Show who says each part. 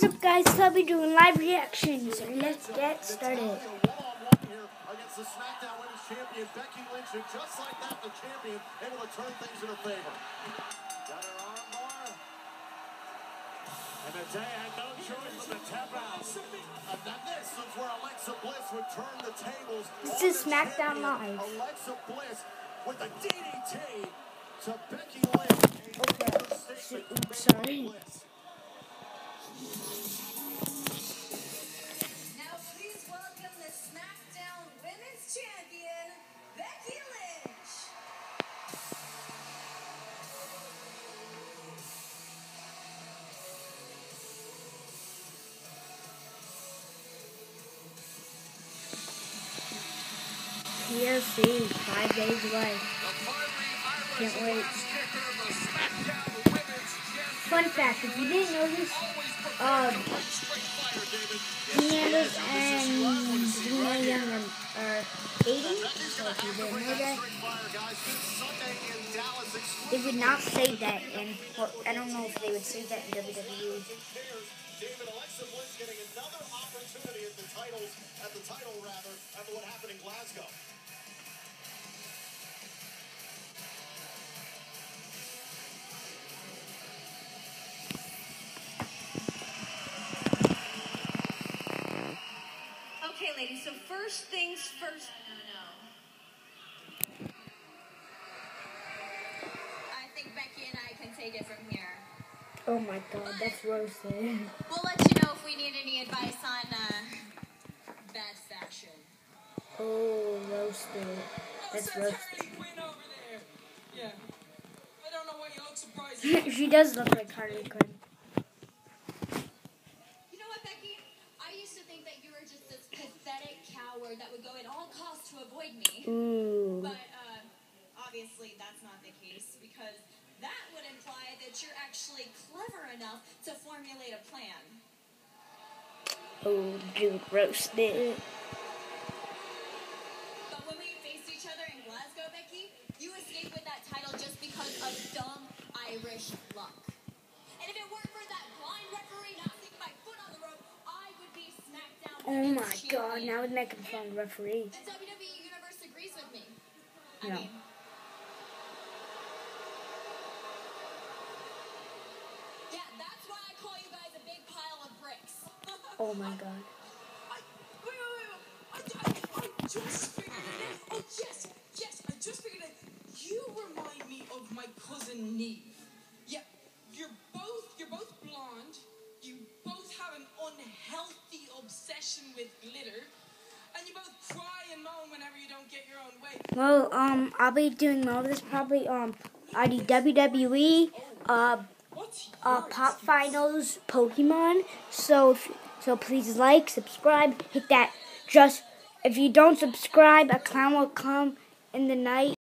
Speaker 1: What's up, guys? So I'll be doing live reactions. So let's get started.
Speaker 2: Against the SmackDown Women's Champion Becky Lynch, and just like that, the champion able to turn things in her favor. Got her arm bar. And Natalya had no choice but to tap out. And then this is where Alexa Bliss would turn the tables.
Speaker 1: This is SmackDown Live.
Speaker 2: Alexa Bliss with the DDT to Becky Lynch.
Speaker 1: Okay. Oops, sorry.
Speaker 3: Now please welcome the SmackDown Women's Champion, Becky Lynch.
Speaker 1: PLC, 5 days away. Can't wait. Fun fact, if you didn't know this, Candace and Zelina Young are dating, so if you didn't know that, they would not say that in, well, I don't know if they would say that in WWE.
Speaker 2: David, Alexa Bliss getting another opportunity at the title after what happened in Glasgow.
Speaker 3: Okay, ladies, so first things first. No. I think Becky and I can take it from here.
Speaker 1: Oh my god, that's roasted.
Speaker 3: We'll let you know if we need any advice on bad fashion.
Speaker 1: Oh, roasted. That's roasted.
Speaker 4: Yeah. I don't know why you look surprised.
Speaker 1: She does look like Harley Quinn.
Speaker 3: You know what, Becky? I used to think that you were just this pathetic coward that would go at all costs to avoid me.
Speaker 1: Ooh.
Speaker 3: But obviously that's not the case, because that would imply that you're actually clever enough to formulate a plan.
Speaker 1: Oh, dude, roasted.
Speaker 3: But when we faced each other in Glasgow, Becky, you escaped with that title just because of dumb Irish luck. And if it weren't for that blind referee not sticking my foot on the rope, I would be SmackDown
Speaker 1: Oh
Speaker 3: Women's
Speaker 1: my god,
Speaker 3: Champion.
Speaker 1: now it's making fun of the referee.
Speaker 3: The WWE Universe agrees with me.
Speaker 1: No.
Speaker 3: Yeah, that's why I call you guys a big pile of bricks.
Speaker 1: Oh my god.
Speaker 4: Wait. I just figured it out. Oh, yes, I just figured it out. You remind me of my cousin Neve. Yeah, you're both blonde. You both have an unhealthy obsession with glitter. And you both cry and moan whenever you don't get your own way.
Speaker 1: Well, I'll be doing more of this probably on the WWE, Pop Finals Pokemon. So please like, subscribe, hit that. If you don't subscribe, a clown will come in the night.